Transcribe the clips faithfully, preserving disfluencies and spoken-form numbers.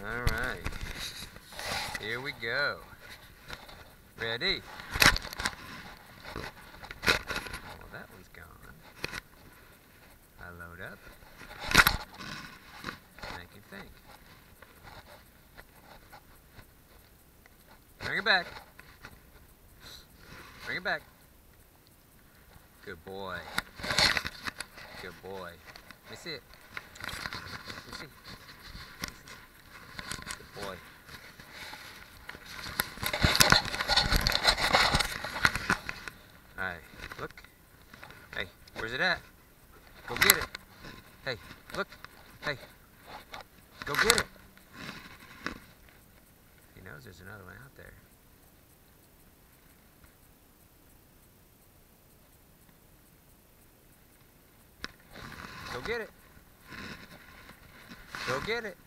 Alright. Here we go. Ready? Well, that one's gone. I load up. Make him think. Bring it back. Bring it back. Good boy. Good boy. Let me see it. Let me see. Good boy. Alright, look. Hey, where's it at? Go get it. Hey, look. Hey, go get it. He knows there's another one out there. Go get it. Go get it.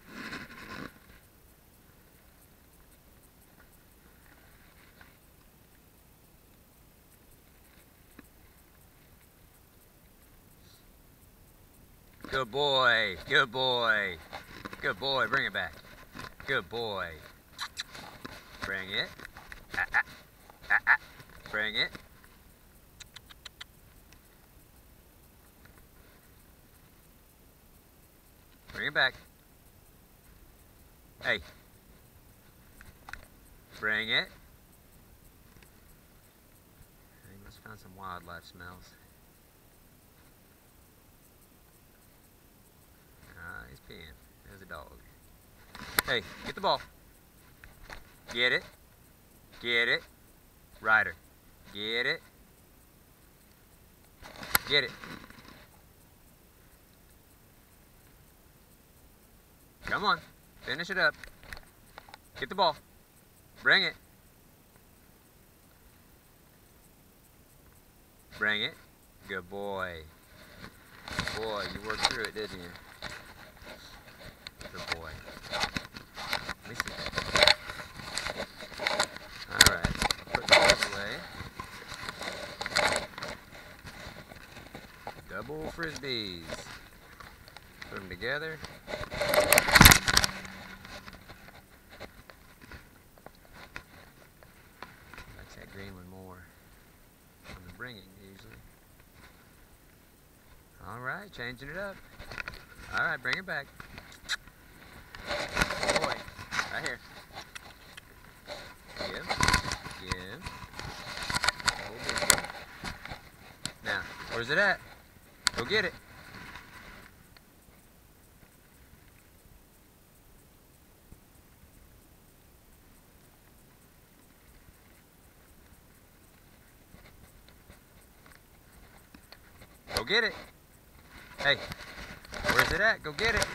Good boy. Good boy. Good boy. Bring it back. Good boy. Bring it. Ah, ah. Ah, ah. Bring it. Bring it back. Hey. Bring it. He must have found some wildlife smells. Ah, he's peeing. There's a dog. Hey, get the ball. Get it. Get it. Ryder. Get it. Get it. Come on. Finish it up. Get the ball. Bring it. Bring it. Good boy. Boy, you worked through it, didn't you? Good boy. Let me see. Alright. Put those away. Double frisbees. Put them together. That green one more on the bringing usually. Alright, changing it up. Alright, bring it back. Good boy. Right here. Give. Give. Hold it. Now, where's it at? Go get it. Go get it. Hey, where's it at? Go get it.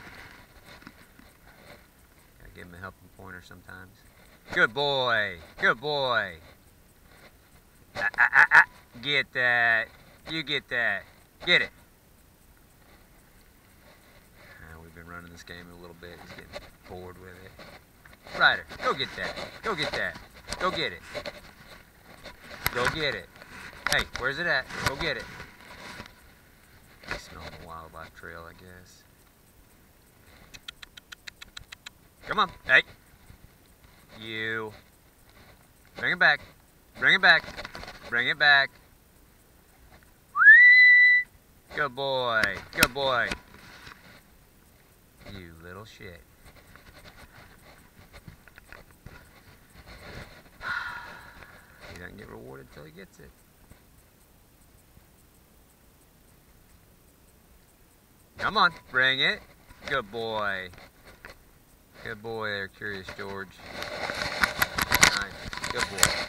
Gotta give him a helping pointer sometimes. Good boy. Good boy. Ah, ah, ah, ah. Get that. You get that. Get it. Uh, we've been running this game a little bit. He's getting bored with it. Ryder, go get that. Go get that. Go get it. Go get it. Hey, where's it at? Go get it. Smell the wildlife trail, I guess. Come on. Hey. You. Bring it back. Bring it back. Bring it back. Good boy. Good boy. You little shit. He doesn't get rewarded till he gets it. Come on, bring it. Good boy. Good boy there, Curious George. Nice. Good boy.